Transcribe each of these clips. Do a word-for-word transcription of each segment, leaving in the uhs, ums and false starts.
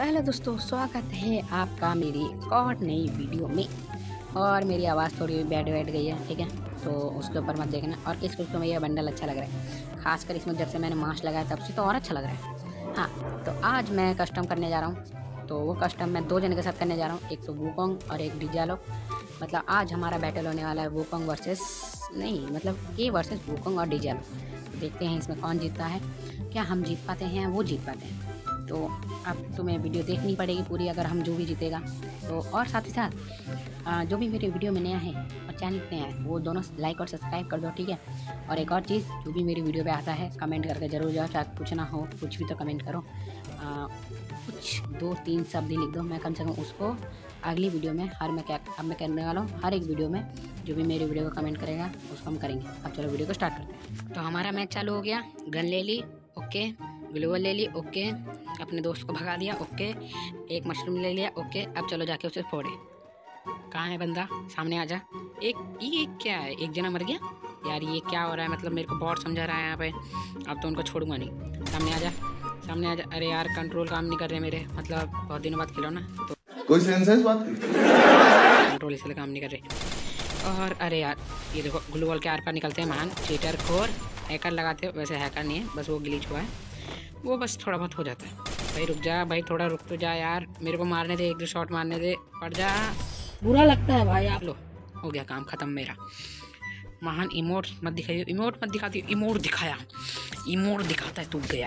तो हेलो दोस्तों, स्वागत है आपका मेरी एक और नई वीडियो में। और मेरी आवाज़ थोड़ी बैठ बैठ गई है, ठीक है, तो उसके ऊपर मत देखना। और किस कुछ को यह बंडल अच्छा लग रहा है, खासकर इसमें जब से मैंने मास्क लगाया तब से तो और अच्छा लग रहा है। हाँ, तो आज मैं कस्टम करने जा रहा हूँ। तो वो कस्टम मैं दो जने के साथ करने जा रहा हूँ, एक तो वूकोंग और एक डिजालो। मतलब आज हमारा बैटल होने वाला है वूकोंग वर्सेस नहीं मतलब ए वर्सेस वूकोंग और डिजालो। तो देखते हैं इसमें कौन जीतता है, क्या हम जीत पाते हैं वो जीत पाते हैं। तो अब तुम्हें वीडियो देखनी पड़ेगी पूरी, अगर हम जो भी जीतेगा तो। और साथ ही साथ जो भी मेरे वीडियो में नया है और चैनल पे नया है वो दोनों लाइक और सब्सक्राइब कर दो, ठीक है। और एक और चीज़, जो भी मेरी वीडियो पे आता है कमेंट करके ज़रूर जाओ, चाहे कुछ ना हो कुछ भी तो कमेंट करो। आ, कुछ दो तीन शब्द ही लिख दो, मैं कम से कम उसको अगली वीडियो में हर मैं क्या अब मैं करने वाला हूँ, हर एक वीडियो में जो भी मेरी वीडियो को कमेंट करेगा उसको हम करेंगे। अब चलो वीडियो को स्टार्ट करते हैं। तो हमारा मैच चालू हो गया। गन ले ली, ओके। ग्लूवल ले ली, ओके। अपने दोस्त को भगा दिया, ओके। एक मशरूम ले लिया, ओके। अब चलो जाके उसे फोड़े। कहाँ है बंदा, सामने आ जा। एक ये क्या है, एक जना मर गया यार, ये क्या हो रहा है? मतलब मेरे को बहुत समझा रहा है यहाँ पे। अब तो उनको छोड़ूंगा नहीं। सामने आ जा, सामने आ जा। अरे यार कंट्रोल काम नहीं कर रहे मेरे, मतलब बहुत दिनों बाद खेलो ना तो कोई सेंस है इस बात की? कंट्रोल इसलिए काम नहीं कर रहे। और अरे यार ये देखो, ग्लूवल के आर पार निकलते हैं महान चीटर खोर। हैकर लगाते हो, वैसे हैकर नहीं है, बस वो ग्लिच हुआ है, वो बस थोड़ा बहुत हो जाता है। भाई रुक जा भाई, थोड़ा रुक तो जा यार, मेरे को मारने दे, एक दो शॉट मारने दे, पड़ जा। बुरा लगता है भाई आप। लो हो गया काम खत्म मेरा। महान इमोट मत दिखाइए, इमोट मत दिखाती, इमोट दिखाया, इमोट दिखाता है तू गया।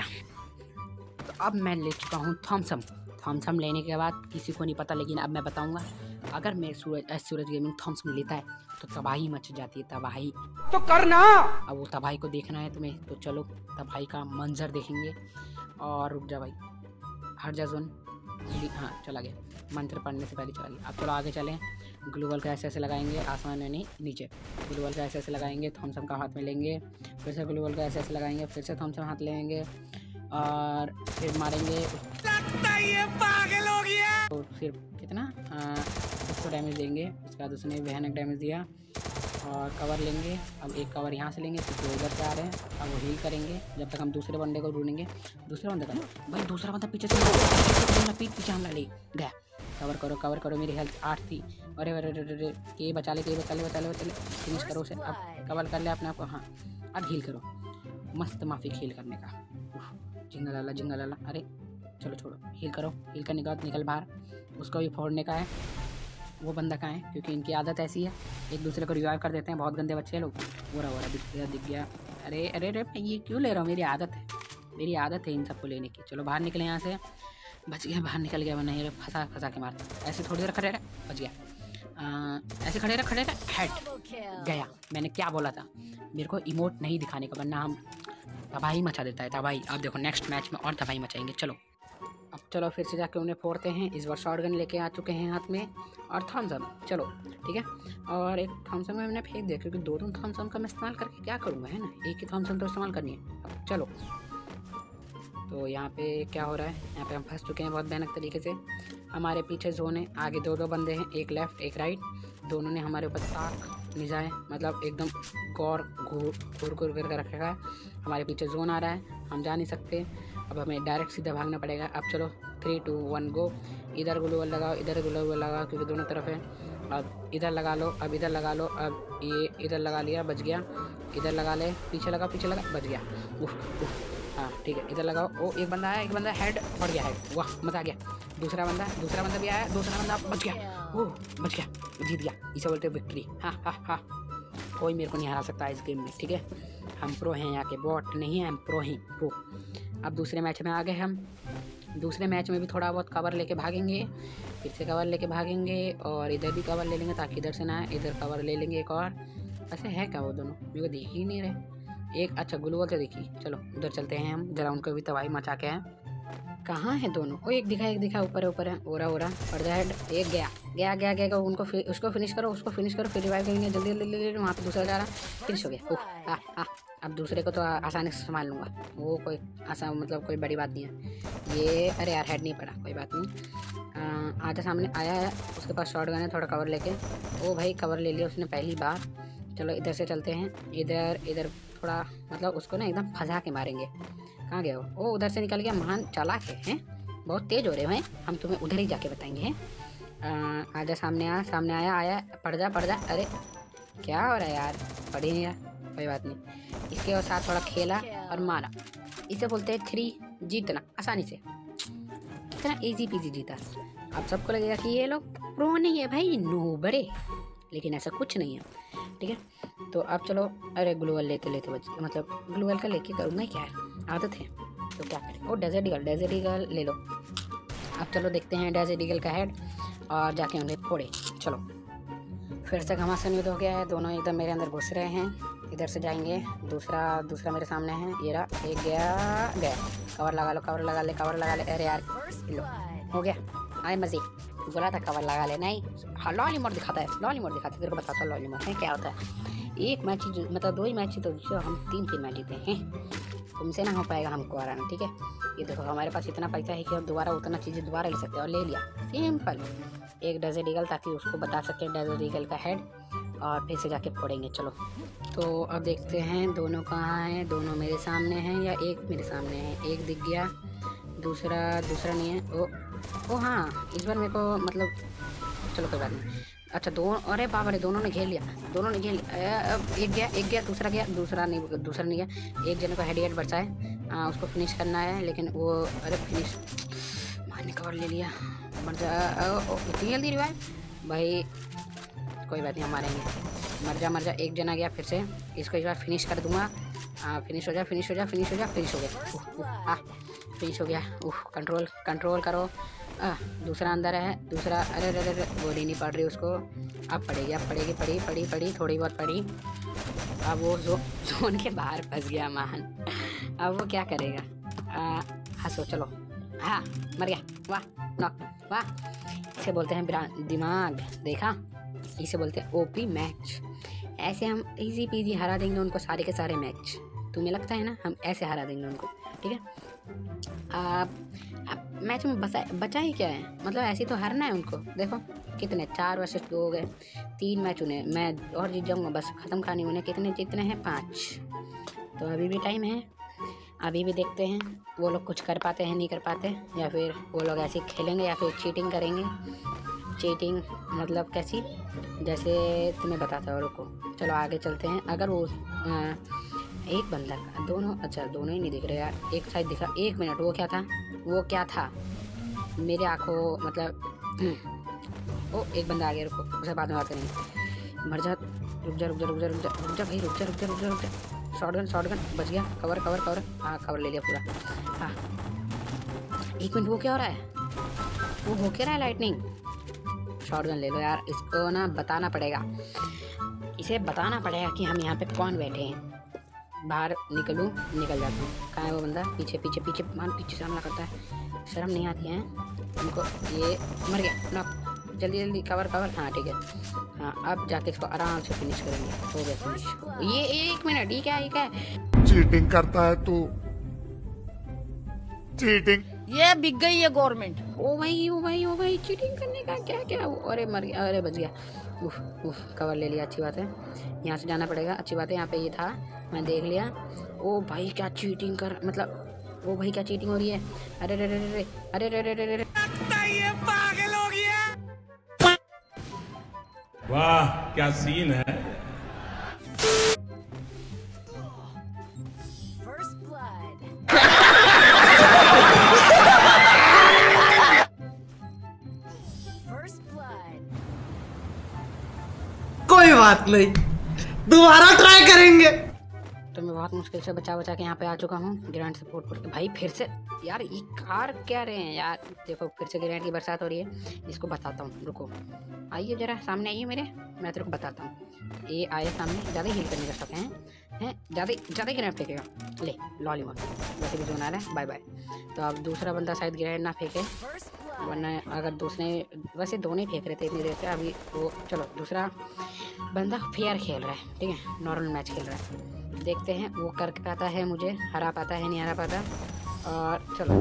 तो अब मैं ले चुका हूँ थॉमसम। थॉमसम लेने के बाद किसी को नहीं पता, लेकिन अब मैं बताऊंगा। अगर मैं सूरज एस सूरज गेमिंग थॉमसम लेता है तो तबाही मच जाती है, तबाही तो करना। अब वो तबाही को देखना है तुम्हें, तो चलो तबाही का मंजर देखेंगे। और रुक जा भाई, हट जा जोन। हाँ चला गया, मंत्र पढ़ने से पहले चला गया। अब चलो आगे चलें। ग्लूवल का ऐसे ऐसे लगाएंगे, आसमान में नहीं नीचे। ग्लूवल का ऐसे ऐसे लगाएंगे, थॉमसम का हाथ में लेंगे, फिर से ग्लूवल का ऐसे ऐसे लगाएंगे, फिर से थॉमसम हाथ लेंगे और फिर मारेंगे। ये पागल हो गया। तो फिर कितना उसको डैमेज देंगे, उसके बाद उसने भयानक डैमेज दिया। और कवर लेंगे, अब एक कवर यहाँ से लेंगे क्योंकि तो इधर से आ रहे हैं। अब वो हील करेंगे जब तक हम दूसरे बंदे को ढूंढेंगे। दूसरा बंदा का भाई, दूसरा बंदा पीछे से पीठ पीछे हमला ले गया। कवर करो कवर करो, मेरी हेल्थ आठ थी। अरे अरे अरे ये बचा ले, ये बचा ले, बचा ले, बचा ले, फिनिश करो उसे। अब कवर कर ले अपने आप को। हाँ अब हील करो, मस्त माफी हील करने का। जिंगल लाला जिंगल लाला। अरे चलो छोड़ो, हील करो, हील करने के बाद निकल बाहर। उसको भी फोड़ने का है। वो बंदा कहाँ है, क्योंकि इनकी आदत ऐसी है, एक दूसरे को रिवाइव कर देते हैं, बहुत गंदे बच्चे लोग। हो रहा हो रहा दिख गया दिख गया। अरे अरे अरे मैं ये क्यों ले रहा हूँ, मेरी आदत है, मेरी आदत है इन सबको लेने की। चलो बाहर निकले यहाँ से, बच गया, बाहर निकल गया, वरना ये फंसा फंसा के मारता। ऐसे थोड़ी देर खड़े रहे, बच गया। आ, ऐसे खड़े रहे खड़े रहे हेड गया। मैंने क्या बोला था, मेरे को इमोट नहीं दिखाने का, वरना हम तबाही मचा देता है, तबाही। अब देखो नेक्स्ट मैच में और तबाही मचाएंगे। चलो अब चलो फिर से जाके उन्हें फोड़ते हैं। इस बार शॉट गन लेके आ चुके हैं हाथ में, और थॉमसम। चलो ठीक है, और एक थॉमसम में मैंने फेंक दिया, क्योंकि दो दो थॉमसम का मैं इस्तेमाल करके क्या करूँगा, है ना, एक ही थॉमसम तो इस्तेमाल करनी है। अब चलो, तो यहाँ पे क्या हो रहा है, यहाँ पे हम फंस चुके हैं बहुत भयानक तरीके से। हमारे पीछे जोन है, आगे दो दो बंदे हैं, एक लेफ्ट एक राइट। दोनों ने हमारे ऊपर ताक निजाए, मतलब एकदम गौर घूर घूर घूर करके रखा है। हमारे पीछे जोन आ रहा है, हम जा नहीं सकते। अब हमें डायरेक्ट सीधा भागना पड़ेगा। अब चलो थ्री टू वन गो। इधर ग्लूवल लगाओ, इधर ग्लूवल लगाओ, क्योंकि दोनों तरफ है। अब इधर लगा लो, अब इधर लगा लो, अब ये इधर लगा लिया, बच गया। इधर लगा ले, पीछे लगा पीछे लगा, बच गया। उफ उफ हाँ ठीक है, इधर लगाओ। ओ एक बंदा आया, एक बंदा हेड पड़ गया, हेड, वाह मजा आ गया। दूसरा बंदा दूसरा बंदा भी आया, दूसरा बंदा बच गया। ओह बच गया, जीत गया, इसे बोलते हैं विक्ट्री। हाँ हाँ हाँ, कोई मेरे को नहीं हरा सकता इस गेम में, ठीक है। हम प्रो हैं, यहाँ के बॉट नहीं है, हम प्रो हैं, प्रो। अब दूसरे मैच में आ गए हम। दूसरे मैच में भी थोड़ा बहुत कवर लेके भागेंगे, फिर से कवर लेके भागेंगे, और इधर भी कवर ले लेंगे ताकि इधर से ना आए। इधर कवर ले लेंगे एक और। ऐसे है क्या वो दोनों, मेरे को दिख ही नहीं रहे। एक अच्छा ग्लूवल तो देखी। चलो उधर चलते हैं हम, जरा उनको भी तबाही मचा के हैं। कहाँ है दोनों? ओ एक दिखा एक दिखा, ऊपर ऊपर है। ओरा ओरा पड़ जा हेड, एक गया गया गया गया, उनको फि, उसको फिनिश करो, उसको फिनिश करो, फिर रिवाइव करेंगे जल्दी जल्दी जल्दी। वहाँ पे दूसरा जा रहा, फिनिश हो गया। ओह हाँ हाँ, अब दूसरे को तो आसानी से संभाल लूँगा, वो कोई आसान मतलब कोई बड़ी बात नहीं है ये। अरे यार हेड नहीं पड़ा, कोई बात नहीं। आधा सामने आया है, उसके पास शॉट गन है, थोड़ा कवर लेके। ओ भाई कवर ले लिया उसने पहली बार। चलो इधर से चलते हैं, इधर इधर थोड़ा मतलब उसको ना एकदम फंसा के मारेंगे। कहाँ गया वो? ओ उधर से निकल गया, महान चालाक है, हैं बहुत तेज हो रहे हो हैं, हम तुम्हें उधर ही जाके बताएंगे हैं। आजा सामने आ, सामने आया आया पड़ जा पड़ जा। अरे क्या हो रहा है यार, पड़ी नहीं यार, कोई बात नहीं। इसके साथ थोड़ा खेला और मारा। इसे बोलते हैं थ्री जीतना आसानी से, कितना इजी पीजी जीता। अब सबको लगेगा कि ये लोग प्रो नहीं है भाई, नो बड़े, लेकिन ऐसा कुछ नहीं है, ठीक है। तो अब चलो, अरे ग्लूवल लेते लेते बच, मतलब ग्लूवल का लेके करूँगा क्या, आदत है तो क्या करें। ओ डेजर्ट ईगल, डेजर्ट ईगल ले लो। अब चलो देखते हैं डेजर्ट ईगल का हेड और जाके उन्हें फोड़े। चलो फिर से घमासान युद्ध हो गया है, दोनों एकदम मेरे अंदर घुस रहे हैं। इधर से जाएंगे, दूसरा दूसरा मेरे सामने है, ये रहा, एक गया गया। कवर लगा लो, कवर लगा ले, कवर लगा ले। अरे यार लो, हो गया, आए मजे। बोला था कवर लगा ले, नहीं। हाँ लॉली मोड दिखाता है, लॉली मोड दिखाता है, तेरे को बताता हूँ लॉली मोड है क्या होता है। एक मैच मतलब दो ही मैच तो जो हम तीन तीन मैच जीते हैं, तुमसे ना हो पाएगा हमको हराना, ठीक है। ये देखो हमारे पास इतना पैसा है कि हम दोबारा उतना चीज़ें दोबारा ले सकते हैं, और ले लिया सिंपल। एक डेजर्ट ईगल ताकि उसको बता सकें डेजर्ट ईगल का हेड, और फिर से जाके फोड़ेंगे। चलो तो अब देखते हैं दोनों कहाँ हैं, दोनों मेरे सामने हैं या एक मेरे सामने है। एक दिख गया, दूसरा दूसरा नहीं है। ओ ओ हाँ, इस बार मेरे को मतलब, चलो कोई बात नहीं। अच्छा दो, अरे बाबा रे, दोनों ने घेर लिया, दोनों ने घेर लिया। अब एक गया, एक गया, दूसरा गया, दूसरा नहीं, दूसरा नहीं गया। एक जने को हेड हेड बचा है, आ, उसको फिनिश करना है, लेकिन वो, अरे फिनिश मारने कवर ले लिया, मर जा। इतनी जल्दी रिवाइव भाई, कोई बात नहीं, हम मारेंगे। मर जा मर जा, एक जना गया फिर से, इसको इस बार फिनिश कर दूंगा। आ, फिनिश हो जा, फिनिश हो जा, फिनिश हो जा, फिनिश हो गया। हाँ फिनिश हो गया। उह कंट्रोल कंट्रोल करो। आ, दूसरा अंदर है, दूसरा, अरे अरे अरे गोली नहीं पड़ रही उसको। अब पड़ेगी, अब पड़ेगी, पड़ी पड़ी पड़ी थोड़ी बहुत पड़ी। अब वो जो जोन के बाहर फंस गया मान, अब वो क्या करेगा। हंसो चलो, हाँ मर गया, वाह नॉक, वाह। इसे बोलते हैं दिमाग, देखा, इसे बोलते हैं ओपी मैच। ऐसे हम इजी पीजी हरा देंगे उनको सारे के सारे मैच, तुम्हें लगता है ना, हम ऐसे हरा देंगे उनको, ठीक है। आप, आप मैच में बचा बचा ही क्या है, मतलब ऐसे तो हारना है उनको। देखो कितने, चार वर्सेस दो हो गए, तीन मैच उन्हें, मैं और जीत जाऊँगा, बस ख़त्म कहानी। उन्हें कितने जीतने हैं, पाँच। तो अभी भी टाइम है, अभी भी देखते हैं वो लोग कुछ कर पाते हैं नहीं कर पाते, या फिर वो लोग ऐसे खेलेंगे या फिर चीटिंग करेंगे। चीटिंग मतलब कैसी, जैसे तुम्हें बताता हूँ, रुको चलो आगे चलते हैं। अगर वो आ, एक बंदा का दोनों, अच्छा दोनों ही नहीं दिख रहे यार, एक साइड दिखा। एक मिनट, वो क्या था, वो क्या था मेरे आँखों, मतलब ओ एक बंदा आ गया, रुको उसे बाद में बात करेंगे। मर जा, रुक जा रुक जा रुक जा रुक जा रुक जा भाई, रुक जा रुक जा रुक जा रुक जा। शॉटगन शॉटगन बच गया, कवर कवर कवर, हाँ कवर ले लिया पूरा। हाँ एक मिनट, वो क्या हो रहा है, वो हो क्या रहा है, लाइटनिंग। शॉटगन ले लो यार, इसको ना बताना पड़ेगा, इसे बताना पड़ेगा कि हम यहाँ पे कौन बैठे हैं। बाहर निकलूँ, निकल जाता हूँ। कहाँ है वो बंदा, पीछे पीछे पीछे, मान पीछे से हमला करता है, शर्म नहीं आती है उनको। ये मर गया ना, जल्दी जल्दी कवर कवर, हाँ ठीक है। हाँ अब जाके इसको आराम से फिनिश करेंगे, हो गया फिनिश। ये एक मिनट, ये क्या, ये क्या है, चीटिंग करता है तू, चीटिंग। ये बिक गई है गवर्नमेंट। ओ भाई ओ भाई ओ भाई, चीटिंग करने का क्या क्या, अरे मर गया, अरे बच गया। उफ उफ, कवर ले लिया, अच्छी बात है। यहाँ से जाना पड़ेगा, अच्छी बात है, यहाँ पे ये था, मैं देख लिया। ओ भाई क्या चीटिंग कर, मतलब ओ भाई क्या चीटिंग हो रही है। अरे रे रे रे अरे रे रे रे रे, ये पागल हो गया। वाह क्या सीन है। कोई बात नहीं, दोबारा ट्राई करेंगे। तो मैं बहुत मुश्किल से बचा बचा के यहाँ पे आ चुका हूँ। ग्रैंड से फुट फुट भाई फिर से यार, ये कार क्या रहे हैं यार। देखो फिर से ग्रैंड की बरसात हो रही है, इसको बताता हूँ, रुको आइए जरा सामने आइए मेरे, मैं तेरे को बताता हूँ। ये आए सामने, ज़्यादा हील करने का शौक है हैं, ज़्यादा ज़्यादा ग्रैंड फेंकेगा, ले लॉलीमॉप, वैसे भी जोन आ रहा है, बाय बाय। तो अब दूसरा बंदा शायद ग्रैंड ना फेंके, वरना अगर दूसरे, वैसे दोनों ही फेंक रहे थे इतनी देर से, अभी वो चलो दूसरा बंदा फेयर खेल रहा है, ठीक है, नॉर्मल मैच खेल रहा है। देखते हैं वो कर पाता है, मुझे हरा पाता है नहीं हरा पाता। और चलो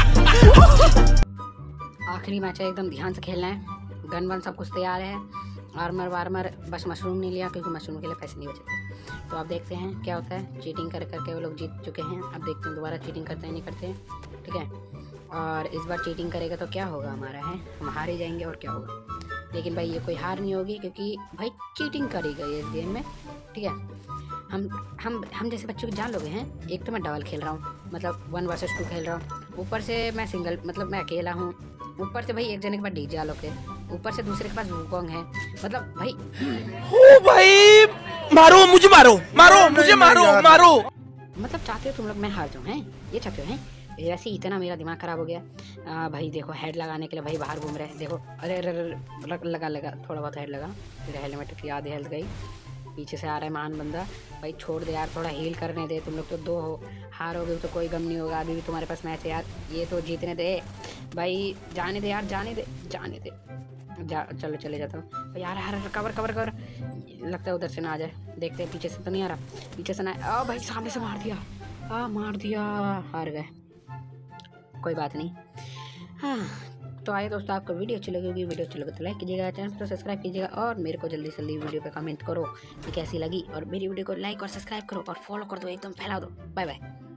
आखिरी मैच है, एकदम ध्यान से खेलना है, गन वन सब कुछ तैयार है। आर्मर वार्मर, बस मशरूम नहीं लिया क्योंकि मशरूम के लिए पैसे नहीं बचते। तो अब देखते हैं क्या होता है। चीटिंग कर करके वो लोग जीत चुके हैं। अब देखते हैं दोबारा चीटिंग करते हैं नहीं करते हैं, ठीक है। और इस बार चीटिंग करेगा तो क्या होगा हमारा है, हम हार ही जाएंगे और क्या होगा। लेकिन भाई ये कोई हार नहीं होगी क्योंकि भाई चीटिंग करेगा ये इस गेम में, ठीक है। हम हम हम जैसे बच्चों की जान लोगे हैं। एक तो मैं डबल खेल रहा हूँ, मतलब वन वर्सेस टू खेल रहा हूँ। ऊपर से मैं सिंगल, मतलब मैं अकेला हूँ। ऊपर से भाई एक जने के पास डीजे आलोक है, ऊपर से दूसरे के पास वूकोंग है। मतलब भाई ओ भाई मारो मुझे, मारो मारो मुझे, मारो मारो। मतलब चाहते हो तुम लोग मैं हार जाऊँ हैं, ये चाहते हो हैं। वैसे ही इतना मेरा दिमाग ख़राब हो गया। आ, भाई देखो हेड लगाने के लिए भाई बाहर घूम रहे हैं। देखो अरे अरे अरे लगा लगा थोड़ा बहुत हेड लगा, फिर हेलमेट की आधी हेल्थ गई। पीछे से आ रहा है महान बंदा। भाई छोड़ दे यार, थोड़ा हील करने दे। तुम लोग तो दो हो, हारोगे तो कोई गम नहीं होगा। अभी भी तुम्हारे पास मैच है यार, ये तो जीतने दे भाई। जाने दे यार, जाने दे जाने दे जा। चलो चले जाता हूँ यार। यार कवर कवर कवर, लगता है उधर से ना आ जाए। देखते हैं पीछे से तो नहीं आ रहा, पीछे से ना आ भाई, सामने से मार दिया। आ मार दिया, हार गए। कोई बात नहीं। हाँ तो आइए दोस्तों, आपको वीडियो अच्छी लगी होगी, वीडियो अच्छी लगे तो लाइक कीजिएगा, चैनल को सब्सक्राइब कीजिएगा और मेरे को जल्दी से जल्दी वीडियो पे कमेंट करो कि कैसी लगी। और मेरी वीडियो को लाइक और सब्सक्राइब करो और फॉलो कर दो, एकदम फैला दो। Bye bye.